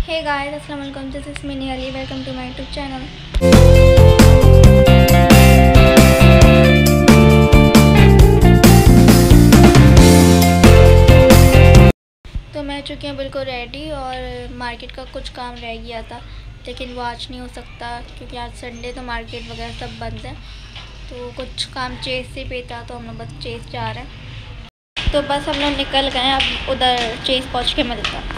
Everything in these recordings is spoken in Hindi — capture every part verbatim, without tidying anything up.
हे गाइस, अस्सलाम वालेकुम। This is me Nihali. Welcome to my YouTube channel. तो मैं चुकी हूँ बिल्कुल रेडी और मार्केट का कुछ काम रह गया था, लेकिन वो आज नहीं हो सकता क्योंकि आज संडे तो मार्केट वगैरह सब बंद है। तो कुछ काम चेस से पे था तो हम लोग बस चेस जा रहे हैं। तो बस हम लोग निकल गए। अब उधर चेस पहुँच के मिलता है।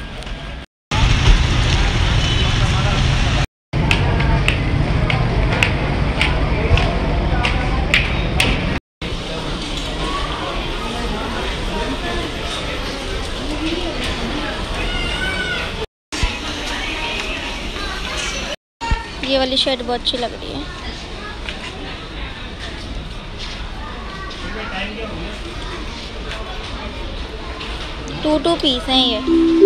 ये वाली शर्ट बहुत अच्छी लग रही है। टू टू पीस हैं ये।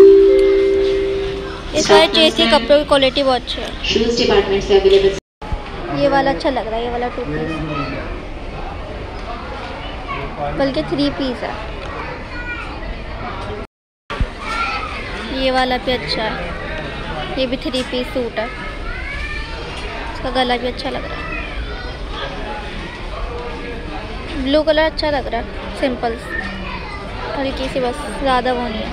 ये सारे चेस के कपड़ों की क्वालिटी बहुत अच्छी है। शूज डिपार्टमेंट से अवेलेबल। ये वाला अच्छा लग रहा है, ये वाला टू पीस, बल्कि थ्री पीस है। ये वाला भी अच्छा है, ये भी थ्री पीस सूट है। इसका गला भी अच्छा लग रहा है। ब्लू कलर अच्छा लग रहा है, सिंपल हल्की सी, बस ज़्यादा वो नहीं है।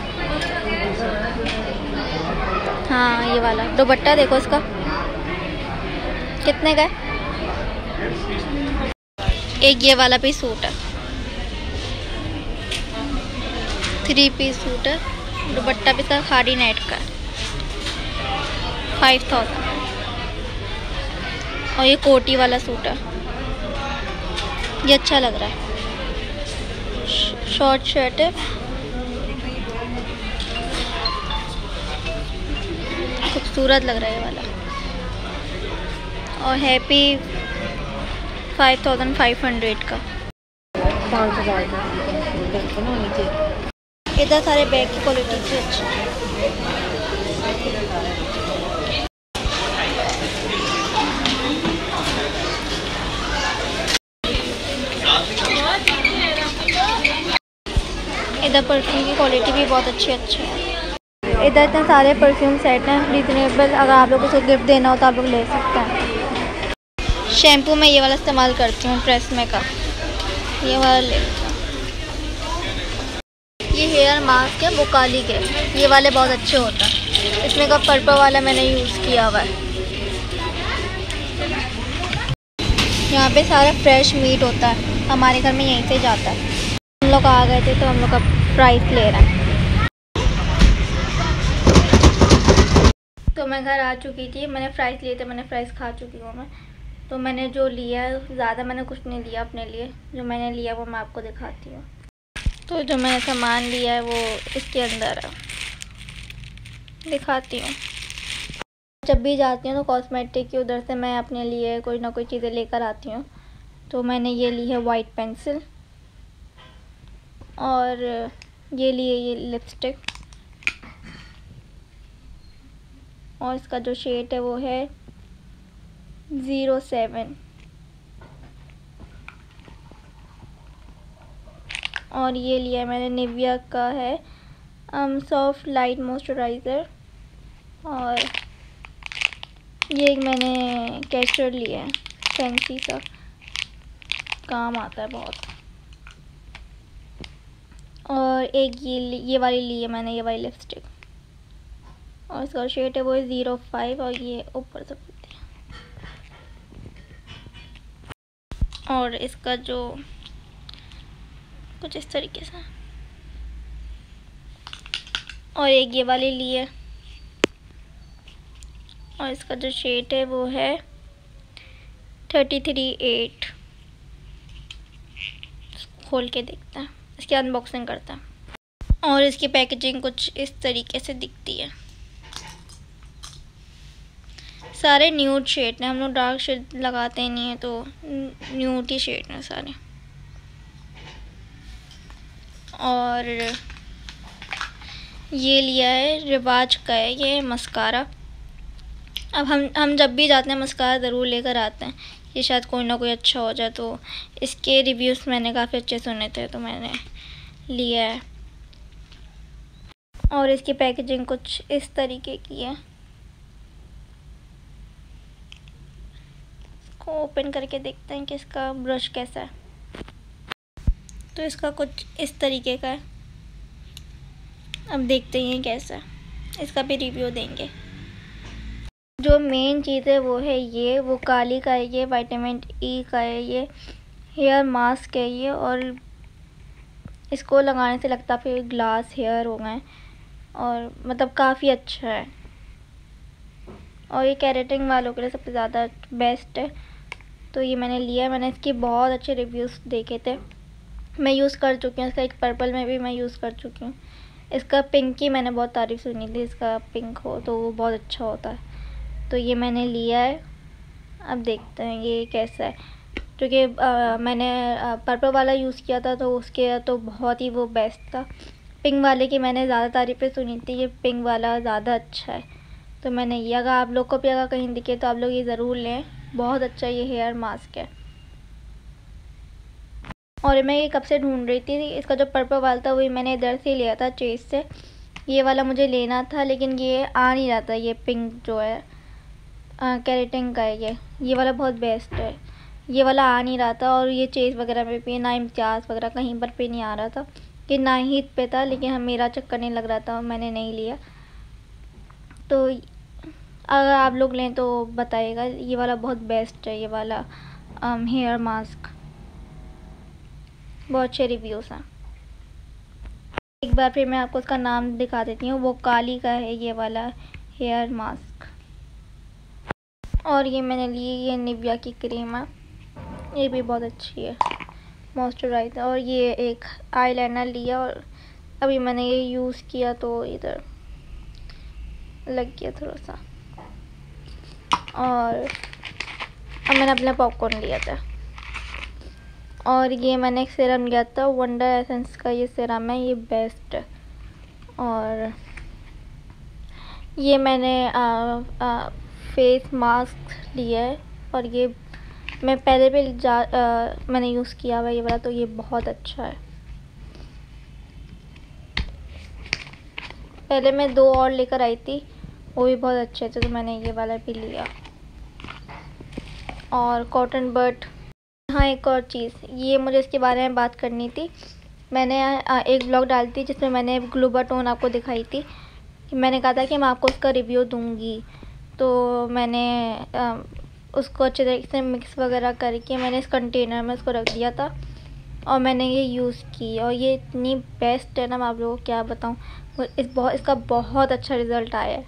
हाँ ये वाला दुपट्टा देखो इसका कितने का है। एक ये वाला भी सूट है, थ्री पीस सूट है। दुपट्टा भी इसका खाड़ी नेट का है, फाइव थाउजेंड। और ये कोटी वाला सूट है, ये अच्छा लग रहा है। शॉर्ट शर्ट है, खूबसूरत लग रहा है ये वाला। और happy five thousand five hundred का। इधर सारे बैग की क्वालिटी भी अच्छी है। इधर परफ्यूम की क्वालिटी भी बहुत अच्छी अच्छी है। इधर इतने सारे परफ्यूम सेट हैं रीजनेबल। अगर आप लोग को गिफ्ट देना हो तो आप लोग ले सकते हैं। शैम्पू में ये वाला इस्तेमाल करती हूँ, ट्रेसमे का ये वाला ले लेती हूँ। ये हेयर मास्क है बुकाली के, ये वाले बहुत अच्छे होते हैं। इसमें का पर्पल वाला मैंने यूज़ किया हुआ है। यहाँ पे सारा फ्रेश मीट होता है, हमारे घर में यहीं से जाता है। हम लोग आ गए थे तो हम लोग का प्राइस ले रहे हैं। तो मैं घर आ चुकी थी, मैंने फ्राइज़ लिए थे, मैंने फ्राइज़ खा चुकी हूँ मैं। तो मैंने जो लिया है ज़्यादा मैंने कुछ नहीं लिया अपने लिए। जो मैंने लिया वो मैं आपको दिखाती हूँ। तो जो मैंने सामान लिया है वो इसके अंदर है, दिखाती हूँ। जब भी जाती हूँ तो कॉस्मेटिक की उधर से मैं अपने लिए कोई ना कोई चीज़ें लेकर आती हूँ। तो मैंने ये ली है वाइट पेंसिल, और ये लिए ये लिपस्टिक, और इसका जो शेड है वो है ज़ीरो सेवन। और ये लिया मैंने निविया का है um, सॉफ्ट लाइट मॉइस्चराइज़र। और ये एक मैंने कैस्टर लिया है, फैंसी सा, काम आता है बहुत। और एक ये ये वाली ली है मैंने, ये वाली लिपस्टिक, और इसका शेड है वो है ज़ीरो फाइव। और ये ऊपर से खुलती है। और इसका जो कुछ इस तरीके से। और एक ये वाली ली है, और इसका जो शेड है वो है थर्टी थ्री एट। खोल के देखते हैं, इसकी अनबॉक्सिंग करते हैं। और इसकी पैकेजिंग कुछ इस तरीके से दिखती है। सारे न्यूड शेड हैं, हम लोग डार्क शेड लगाते ही नहीं है, तो न्यूड ही शेड हैं सारे। और ये लिया है रिवाज का है, ये मस्कारा। अब हम हम जब भी जाते हैं मस्कारा ज़रूर लेकर आते हैं, ये शायद कोई ना कोई अच्छा हो जाए। तो इसके रिव्यूज़ मैंने काफ़ी अच्छे सुने थे तो मैंने लिया है। और इसकी पैकेजिंग कुछ इस तरीके की है। इसको ओपन करके देखते हैं कि इसका ब्रश कैसा है। तो इसका कुछ इस तरीके का है। अब देखते हैं कैसा है, इसका भी रिव्यू देंगे। जो मेन चीज़ है वो है ये, वो काली का है ये, विटामिन ई का है ये, हेयर मास्क है ये, और इसको लगाने से लगता फिर ग्लास हेयर हो गए, और मतलब काफ़ी अच्छा है, और ये केराटिन वालों के लिए सबसे ज़्यादा बेस्ट है। तो ये मैंने लिया, मैंने इसके बहुत अच्छे रिव्यूज़ देखे थे, मैं यूज़ कर चुकी हूँ। इसका एक पर्पल में भी मैं यूज़ कर चुकी हूँ। इसका पिंक की मैंने बहुत तारीफ़ सुनी थी, इसका पिंक हो तो वो बहुत अच्छा होता है। तो ये मैंने लिया है, अब देखते हैं ये कैसा है। क्योंकि मैंने पर्पल वाला यूज़ किया था तो उसके तो बहुत ही वो बेस्ट था। पिंक वाले की मैंने ज़्यादा तारीफ़ें सुनी थी, ये पिंक वाला ज़्यादा अच्छा है। तो मैंने ये, अगर आप लोग को भी अगर कहीं दिखे तो आप लोग ये ज़रूर लें, बहुत अच्छा ये हेयर मास्क है। और मैं ये कब से ढूंढ रही थी, इसका जो पर्पल वाला था वही मैंने इधर से लिया था चेज से। ये वाला मुझे लेना था लेकिन ये आ नहीं रहा था, ये पिंक जो है केराटिन का है ये ये वाला बहुत बेस्ट है। ये वाला आ नहीं रहा था, और ये चेज वगैरह में भी ना इम्तियाज़ वगैरह कहीं पर पे नहीं आ रहा था, कि ना ही पे था, लेकिन हम मेरा चक्कर नहीं लग रहा था, मैंने नहीं लिया। तो अगर आप लोग लें तो बताइएगा, ये वाला बहुत बेस्ट है, ये वाला हेयर मास्क, बहुत अच्छे रिव्यूज़ हैं। एक बार फिर मैं आपको उसका नाम दिखा देती हूँ, वो काली का है ये वाला हेयर मास्क। और ये मैंने ली, ये निविया की क्रीम है, ये भी बहुत अच्छी है, मॉइस्चराइजर। और ये एक आईलाइनर लिया, और अभी मैंने ये यूज़ किया तो इधर लग गया थोड़ा सा। और अब मैंने अपना पॉपकॉर्न लिया था, और ये मैंने एक सीरम लिया था, वंडर एसेंस का ये सीरम है, ये बेस्ट है। और ये मैंने आ, आ, फेस मास्क लिया है, और ये मैं पहले भी जा आ, मैंने यूज़ किया हुआ ये वाला, तो ये बहुत अच्छा है। पहले मैं दो और लेकर आई थी, वो भी बहुत अच्छे थे, तो मैंने ये वाला भी लिया। और कॉटन बड, हाँ एक और चीज़, ये मुझे इसके बारे में बात करनी थी। मैंने एक ब्लॉग डाली थी जिसमें मैंने ग्लूबाटोन आपको दिखाई थी, कि मैंने कहा था कि मैं आपको उसका रिव्यू दूंगी। तो मैंने उसको अच्छे तरीके से मिक्स वगैरह करके मैंने इस कंटेनर में उसको रख दिया था, और मैंने ये यूज़ की, और ये इतनी बेस्ट है ना, मैं आप लोगों को क्या बताऊँ। इस बहुत इसका बहुत अच्छा रिज़ल्ट आया है।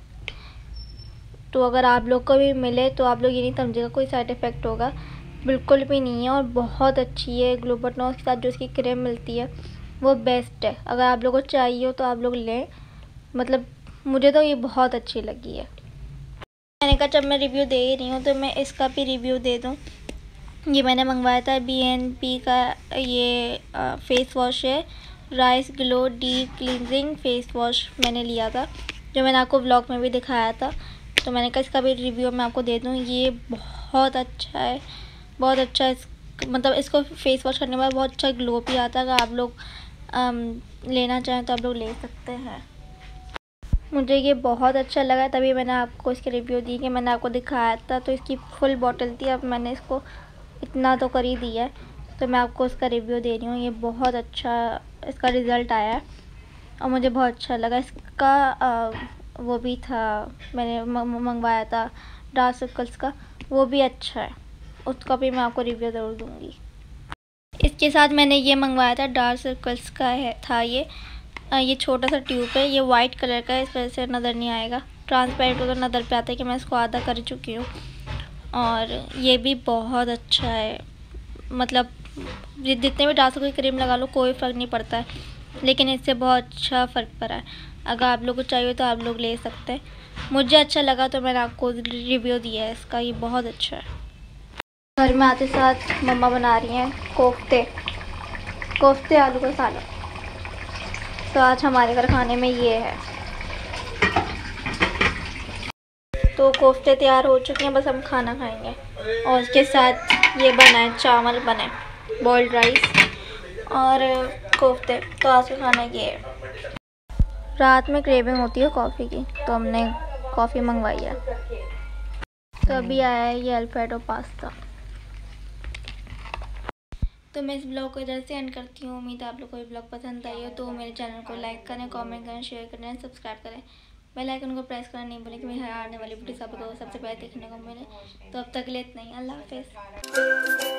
तो अगर आप लोग को भी मिले तो आप लोग ये नहीं समझेगा कोई साइड इफ़ेक्ट होगा, बिल्कुल भी नहीं है, और बहुत अच्छी है। ग्लूबाटोन के साथ जो इसकी क्रीम मिलती है वो बेस्ट है। अगर आप लोगों को चाहिए हो तो आप लोग लें, मतलब मुझे तो ये बहुत अच्छी लगी है। मैंने कहा जब मैं रिव्यू दे ही रही हूँ तो मैं इसका भी रिव्यू दे दूँ। ये मैंने मंगवाया था बी एन पी का, ये आ, फेस वॉश है, rice glow deep cleansing face wash मैंने लिया था, जो मैंने आपको व्लॉग में भी दिखाया था। तो मैंने कहा इसका भी रिव्यू मैं आपको दे दूँ। ये बहुत अच्छा है, बहुत अच्छा है। मतलब इसको फेस वॉश करने के बाद बहुत अच्छा ग्लो भी आता है। अगर आप लोग आम, लेना चाहें तो आप लोग ले सकते हैं। मुझे ये बहुत अच्छा लगा, तभी मैंने आपको इसके रिव्यू दी, कि मैंने आपको दिखाया था। तो इसकी फुल बॉटल थी, अब मैंने इसको इतना तो कर ही दिया है, तो मैं आपको इसका रिव्यू दे रही हूँ। ये बहुत अच्छा इसका रिज़ल्ट आया है, और मुझे बहुत अच्छा लगा। इसका आ, वो भी था, मैंने मंगवाया था डार्क सर्कल्स का, वो भी अच्छा है, उसका भी मैं आपको रिव्यू ज़रूर दूँगी। इसके साथ मैंने ये मंगवाया था डार्क सर्कल्स का है था ये आ, ये छोटा सा ट्यूब है, ये वाइट कलर का है, इस वजह से नज़र नहीं आएगा, ट्रांसपेरेंट तो नज़र पे आता है कि मैं इसको आधा कर चुकी हूँ। और ये भी बहुत अच्छा है, मतलब जितने भी डार्क सर्कल क्रीम लगा लो कोई फ़र्क नहीं पड़ता है, लेकिन इससे बहुत अच्छा फ़र्क पड़ा है। अगर आप लोग को चाहिए तो आप लोग ले सकते हैं। मुझे अच्छा लगा तो मैंने आपको रिव्यू दिया है इसका, ये बहुत अच्छा है। घर में आते साथ मम्मा बना रही हैं कोफ्ते कोफ्ते आलू का सालन। तो आज हमारे घर खाने में ये है। तो कोफ्ते तैयार हो चुके हैं, बस हम खाना खाएंगे। और इसके साथ ये बना है, चावल बना है, बॉइल्ड राइस और कोफ्ते। तो आज का खाना ये है। रात में क्रेविंग होती है कॉफ़ी की, तो हमने कॉफ़ी मंगवाई है। तो अभी आया है ये अल्फ्रेडो पास्ता। तो मैं इस ब्लॉग को इधर से एंड करती हूँ। उम्मीद है आप लोग को ये ब्लॉग पसंद आई हो। तो मेरे चैनल को लाइक करें, कमेंट करें, शेयर करें, सब्सक्राइब करें, बेल आइकन को प्रेस करना नहीं भूलें कि मेरी आने वाली वीडियोस आपको सबसे पहले देखने को मिले। तो अब तक के लिए इतना ही। अल्लाह हाफिज़।